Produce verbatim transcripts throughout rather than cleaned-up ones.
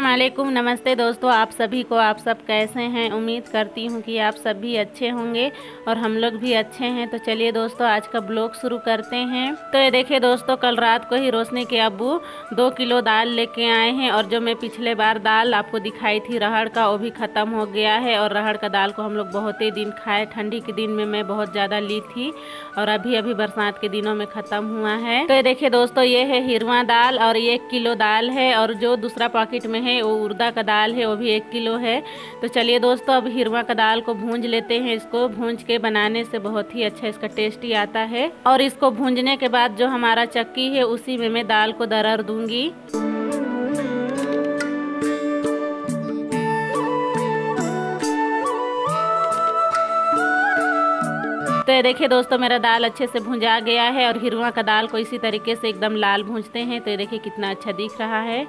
वालेकुम, नमस्ते दोस्तों। आप सभी को, आप सब कैसे हैं? उम्मीद करती हूँ कि आप सब भी अच्छे होंगे और हम लोग भी अच्छे हैं। तो चलिए दोस्तों, आज का ब्लॉग शुरू करते हैं। तो ये देखिए दोस्तों, कल रात को ही रोशनी के अब्बू दो किलो दाल लेके आए हैं और जो मैं पिछले बार दाल आपको दिखाई थी रहड़ का, वो भी ख़त्म हो गया है। और रहड़ का दाल को हम लोग बहुत ही दिन खाए। ठंडी के दिन में मैं बहुत ज़्यादा ली थी और अभी अभी बरसात के दिनों में ख़त्म हुआ है। तो ये देखिए दोस्तों, ये है हिरवा दाल और ये एक किलो दाल है और जो दूसरा पॉकेट में है वो उड़दा का दाल है, वो भी एक किलो है। तो चलिए दोस्तों, अब हिरवा का दाल को भूंज लेते हैं। इसको भूंज के बनाने से बहुत ही अच्छा इसका टेस्टी आता है। और इसको भूंजने के बाद जो हमारा चक्की है उसी में मैं दाल को दरर दूंगी। तो ये देखिए दोस्तों, मेरा दाल अच्छे से भुंजा गया है और हिरवा का दाल को इसी तरीके से एकदम लाल भूंजते हैं। तो ये देखिए कितना अच्छा दिख रहा है।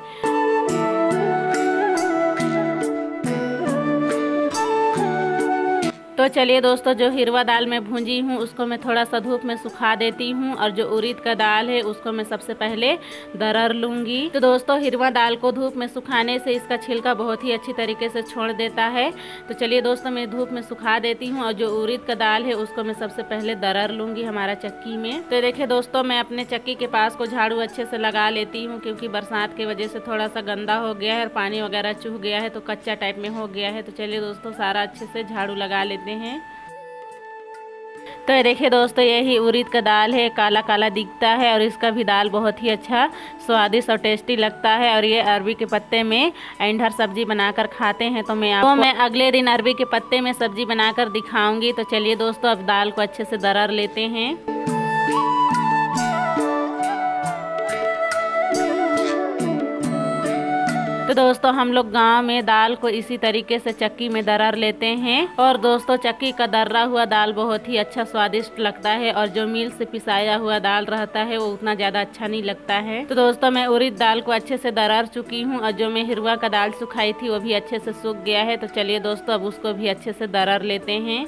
तो चलिए दोस्तों, जो हिरवा दाल मैं भूंजी हूँ उसको मैं थोड़ा सा धूप में सुखा देती हूँ और जो उड़द का दाल है उसको मैं सबसे पहले दरर लूँगी। तो दोस्तों, हिरवा दाल को धूप में सुखाने से इसका छिलका बहुत ही अच्छी तरीके से छोड़ देता है। तो चलिए दोस्तों, मैं धूप में सुखा देती हूँ और जो उड़द का दाल है उसको मैं सबसे पहले दरर लूँगी हमारा चक्की में। तो देखिए दोस्तों, मैं अपने चक्की के पास को झाड़ू अच्छे से लगा लेती हूँ क्योंकि बरसात की वजह से थोड़ा सा गंदा हो गया है और पानी वगैरह चूह गया है, तो कच्चा टाइप में हो गया है। तो चलिए दोस्तों, सारा अच्छे से झाड़ू लगा लेते हैं। तो ये देखिए दोस्तों, यही उड़द का दाल है, काला काला दिखता है और इसका भी दाल बहुत ही अच्छा स्वादिष्ट और टेस्टी लगता है। और ये अरबी के पत्ते में एंडर सब्जी बनाकर खाते हैं। तो मैं आपको तो मैं अगले दिन अरबी के पत्ते में सब्जी बनाकर दिखाऊंगी। तो चलिए दोस्तों, अब दाल को अच्छे से दरर लेते हैं। तो दोस्तों, हम लोग गांव में दाल को इसी तरीके से चक्की में दरर लेते हैं। और दोस्तों, चक्की का दर्रा हुआ दाल बहुत ही अच्छा स्वादिष्ट लगता है और जो मिल से पिसाया हुआ दाल रहता है वो उतना ज़्यादा अच्छा नहीं लगता है। तो दोस्तों, मैं उड़द दाल को अच्छे से दरर चुकी हूँ और जो मैं हिरवा का दाल सुखाई थी वो भी अच्छे से सूख गया है। तो चलिए दोस्तों, अब उसको भी अच्छे से दरर लेते हैं।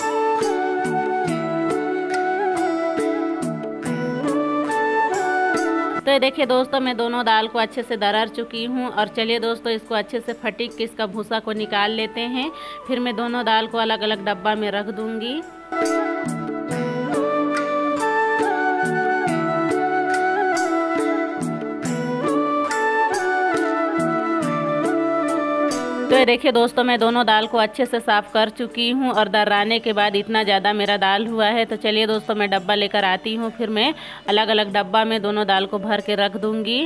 तो ये देखिए दोस्तों, मैं दोनों दाल को अच्छे से दरर चुकी हूँ और चलिए दोस्तों, इसको अच्छे से फटीक के इसका भूसा को निकाल लेते हैं। फिर मैं दोनों दाल को अलग अलग डब्बा में रख दूंगी। तो ये देखिए दोस्तों, मैं दोनों दाल को अच्छे से साफ़ कर चुकी हूँ और दर्राने के बाद इतना ज़्यादा मेरा दाल हुआ है। तो चलिए दोस्तों, मैं डब्बा लेकर आती हूँ। फिर मैं अलग अलग डब्बा में दोनों दाल को भर के रख दूँगी।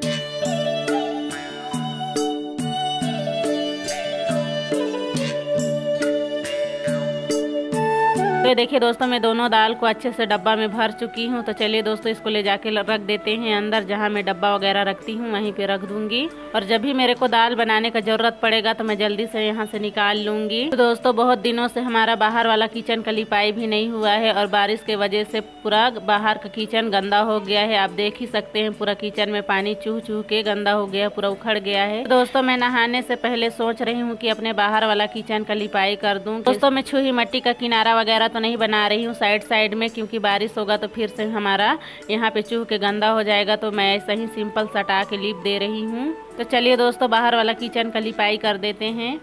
तो देखिए दोस्तों, मैं दोनों दाल को अच्छे से डब्बा में भर चुकी हूँ। तो चलिए दोस्तों, इसको ले जाके रख देते हैं अंदर, जहाँ मैं डब्बा वगैरह रखती हूँ वहीं पे रख दूंगी। और जब भी मेरे को दाल बनाने का ज़रूरत पड़ेगा तो मैं जल्दी से यहाँ से निकाल लूँगी। तो दोस्तों, बहुत दिनों से हमारा बाहर वाला किचन का लिपाई भी नहीं हुआ है और बारिश के वजह से पूरा बाहर का किचन गंदा हो गया है। आप देख ही सकते हैं, पूरा किचन में पानी चूह चूह के गंदा हो गया, पूरा उखड़ गया है। तो दोस्तों, मैं नहाने से पहले सोच रही हूँ कि अपने बाहर वाला किचन का लिपाई कर दूँ। दोस्तों, मैं छुही मिट्टी का किनारा वगैरह तो नहीं बना रही हूँ साइड साइड में, क्योंकि बारिश होगा तो फिर से हमारा यहाँ पे चूह के गंदा हो जाएगा। तो मैं ऐसा ही सिंपल सटा के लिप दे रही हूँ। तो चलिए दोस्तों, बाहर वाला किचन का लिपाई कर देते हैं।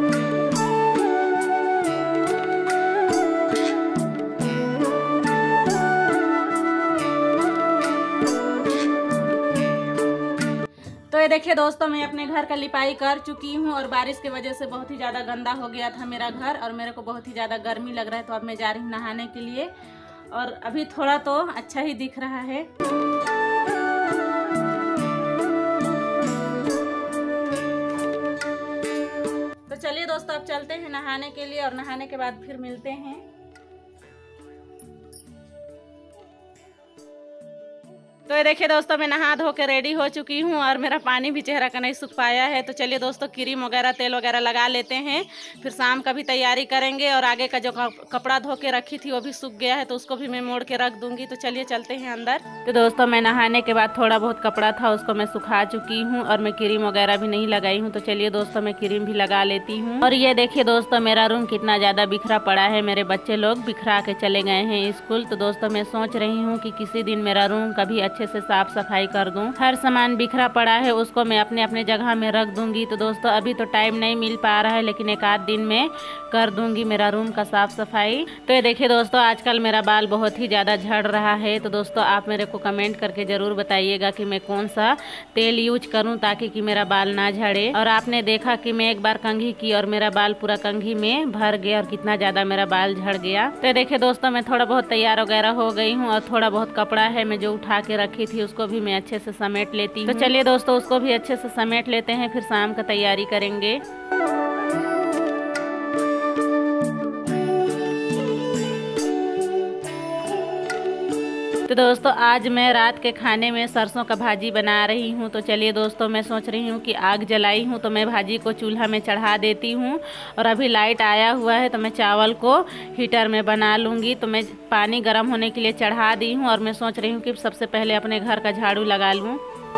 तो ये देखिए दोस्तों, मैं अपने घर का लिपाई कर चुकी हूँ और बारिश की वजह से बहुत ही ज़्यादा गंदा हो गया था मेरा घर और मेरे को बहुत ही ज़्यादा गर्मी लग रहा है। तो अब मैं जा रही हूँ नहाने के लिए और अभी थोड़ा तो अच्छा ही दिख रहा है। तो चलिए दोस्तों, अब चलते हैं नहाने के लिए और नहाने के बाद फिर मिलते हैं। तो ये देखिए दोस्तों, मैं नहा धो के रेडी हो चुकी हूँ और मेरा पानी भी चेहरा का नहीं सूख पाया है। तो चलिए दोस्तों, क्रीम वगैरह तेल वगैरह लगा लेते हैं, फिर शाम का भी तैयारी करेंगे। और आगे का जो कपड़ा धो के रखी थी वो भी सूख गया है, तो उसको भी मैं मोड़ के रख दूंगी। तो चलिए चलते हैं अंदर। तो दोस्तों, मैं नहाने के बाद थोड़ा बहुत कपड़ा था उसको मैं सुखा चुकी हूँ और मैं क्रीम वगैरह भी नहीं लगाई हूँ। तो चलिए दोस्तों, मैं क्रीम भी लगा लेती हूँ। और ये देखिए दोस्तों, मेरा रूम कितना ज़्यादा बिखरा पड़ा है। मेरे बच्चे लोग बिखरा के चले गए हैं स्कूल। तो दोस्तों, मैं सोच रही हूँ कि किसी दिन मेरा रूम कभी अच्छे अच्छे से साफ सफाई कर दूं। हर सामान बिखरा पड़ा है उसको मैं अपने अपने जगह में रख दूंगी। तो दोस्तों अभी तो टाइम नहीं मिल पा रहा है, लेकिन एक आध दिन में कर दूंगी मेरा रूम का साफ सफाई। तो ये देखिए दोस्तों, आजकल मेरा बाल बहुत ही ज़्यादा झड़ रहा है। तो दोस्तों आप मेरे को कमेंट करके ज़रूर बताइएगा कि मैं कौन सा तेल यूज करूं ताकि कि मेरा बाल ना झड़े। और आपने देखा कि मैं एक बार कंघी की और मेरा बाल पूरा कंघी में भर गया और कितना ज़्यादा मेरा बाल झड़ गया। तो देखिए दोस्तों, मैं थोड़ा बहुत तैयार वगैरह हो गई हूँ और थोड़ा बहुत कपड़ा है मैं जो उठा के रखी थी उसको भी मैं अच्छे से समेट लेती हूँ। तो चलिए दोस्तों उसको भी अच्छे से समेट लेते हैं, फिर शाम का तैयारी करेंगे। तो दोस्तों आज मैं रात के खाने में सरसों का भाजी बना रही हूँ। तो चलिए दोस्तों, मैं सोच रही हूँ कि आग जलाई हूँ तो मैं भाजी को चूल्हा में चढ़ा देती हूँ और अभी लाइट आया हुआ है तो मैं चावल को हीटर में बना लूँगी। तो मैं पानी गर्म होने के लिए चढ़ा दी हूँ और मैं सोच रही हूँ कि सबसे पहले अपने घर का झाड़ू लगा लूँ।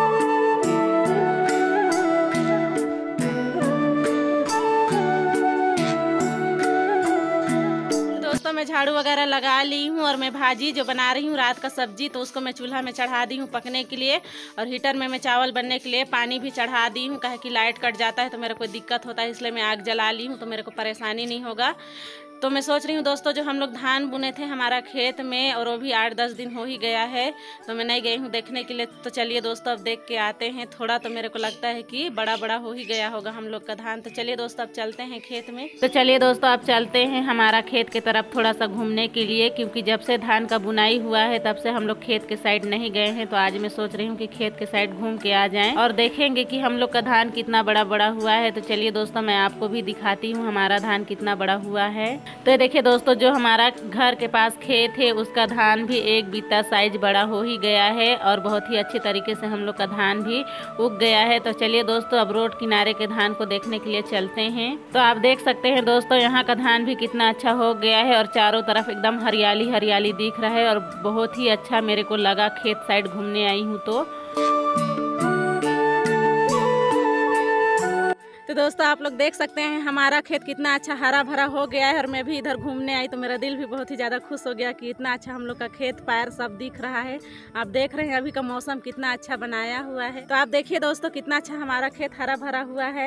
मैं झाड़ू वगैरह लगा ली हूँ और मैं भाजी जो बना रही हूँ रात का सब्जी, तो उसको मैं चूल्हा में चढ़ा दी हूँ पकने के लिए। और हीटर में मैं चावल बनने के लिए पानी भी चढ़ा दी हूँ, कहे कि लाइट कट जाता है तो मेरे को दिक्कत होता है, इसलिए मैं आग जला ली हूँ तो मेरे को परेशानी नहीं होगा। तो मैं सोच रही हूँ दोस्तों, जो हम लोग धान बुने थे हमारा खेत में और वो भी आठ दस दिन हो ही गया है, तो मैं नहीं गई हूँ देखने के लिए। तो चलिए दोस्तों अब देख के आते हैं। थोड़ा तो मेरे को लगता है कि बड़ा बड़ा हो ही गया होगा हम लोग का धान। तो चलिए दोस्तों अब चलते हैं खेत में। तो चलिए दोस्तों अब चलते हैं हमारा खेत की तरफ थोड़ा सा घूमने के लिए, क्योंकि जब से धान का बुनाई हुआ है तब से हम लोग खेत के साइड नहीं गए हैं। तो आज मैं सोच रही हूँ कि खेत के साइड घूम के आ जाएं और देखेंगे कि हम लोग का धान कितना बड़ा बड़ा हुआ है। तो चलिए दोस्तों मैं आपको भी दिखाती हूँ हमारा धान कितना बड़ा हुआ है। तो देखिए दोस्तों, जो हमारा घर के पास खेत है उसका धान भी एक बीता साइज बड़ा हो ही गया है और बहुत ही अच्छे तरीके से हम लोग का धान भी उग गया है। तो चलिए दोस्तों अब रोड किनारे के धान को देखने के लिए चलते हैं। तो आप देख सकते हैं दोस्तों यहाँ का धान भी कितना अच्छा हो गया है और चारों तरफ एकदम हरियाली हरियाली दिख रहा है और बहुत ही अच्छा मेरे को लगा खेत साइड घूमने आई हूँ। तो तो दोस्तों आप लोग देख सकते हैं हमारा खेत कितना अच्छा हरा भरा हो गया है और मैं भी इधर घूमने आई तो मेरा दिल भी बहुत ही ज़्यादा खुश हो गया कि इतना अच्छा हम लोग का खेत पैर सब दिख रहा है। आप देख रहे हैं अभी का मौसम कितना अच्छा बनाया हुआ है। तो आप देखिए दोस्तों कितना अच्छा हमारा खेत हरा भरा हुआ है।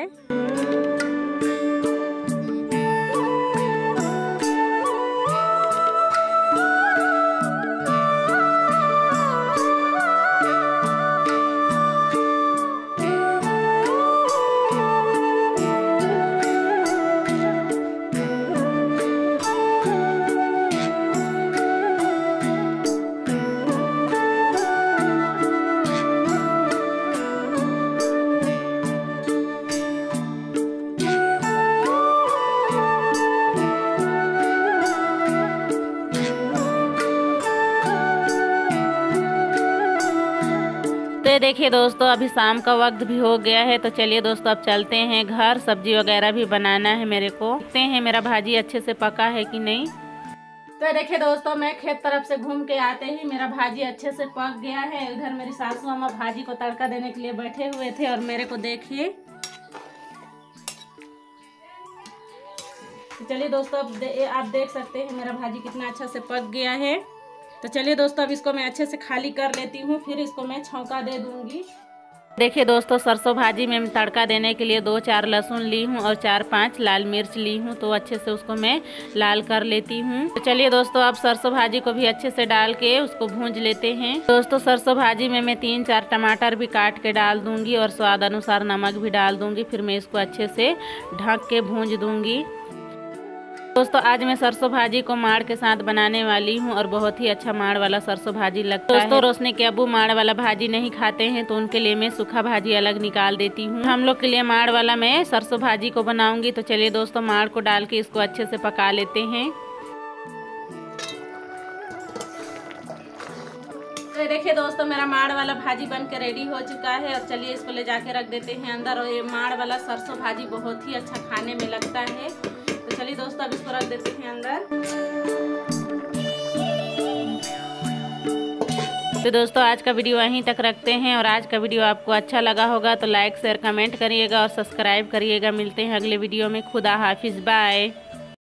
तो देखिए दोस्तों अभी शाम का वक्त भी हो गया है। तो चलिए दोस्तों अब चलते हैं घर, सब्जी वगैरह भी बनाना है मेरे को। देखते हैं मेरा भाजी अच्छे से पका है कि नहीं। तो देखिए दोस्तों मैं खेत तरफ से घूम के आते ही मेरा भाजी अच्छे से पक गया है। उधर मेरी सासू अम्मा भाजी को तड़का देने के लिए बैठे हुए थे और मेरे को देखिए। तो चलिए दोस्तों अब दे, आप देख सकते हैं मेरा भाजी कितना अच्छा से पक गया है। तो चलिए दोस्तों अब इसको मैं अच्छे से खाली कर लेती हूँ, फिर इसको मैं छौंका दे दूंगी। देखिए दोस्तों सरसों भाजी में मैं तड़का देने के लिए दो चार लहसुन ली हूँ और चार पांच लाल मिर्च ली हूँ। तो अच्छे से उसको मैं लाल कर लेती हूँ। तो चलिए दोस्तों अब सरसों भाजी को भी अच्छे से डाल के उसको भूंज लेते हैं। दोस्तों सरसों भाजी में मैं तीन चार टमाटर भी काट के डाल दूंगी और स्वाद अनुसार नमक भी डाल दूंगी। फिर मैं इसको अच्छे से ढक के भूंज दूंगी। दोस्तों आज मैं सरसों भाजी को माड़ के साथ बनाने वाली हूँ और बहुत ही अच्छा माड़ वाला सरसों भाजी लगता है। दोस्तों रोशनी के अब्बू माड़ वाला भाजी नहीं खाते हैं तो उनके लिए मैं सूखा भाजी अलग निकाल देती हूँ। हम लोग के लिए माड़ वाला मैं सरसों भाजी को बनाऊंगी। तो चलिए दोस्तों माड़ को डाल के इसको अच्छे से पका लेते हैं। तो देखिए दोस्तों मेरा माड़ वाला भाजी बन के रेडी हो चुका है और चलिए इसको ले जाके रख देते हैं अंदर। और ये माड़ वाला सरसों भाजी बहुत ही अच्छा खाने में लगता है। तो चलिए दोस्तों अब इसको रख देते हैं अंदर। तो दोस्तों आज का वीडियो यहीं तक रखते हैं और आज का वीडियो आपको अच्छा लगा होगा तो लाइक शेयर कमेंट करिएगा और सब्सक्राइब करिएगा। मिलते हैं अगले वीडियो में। खुदा हाफिज, बाय।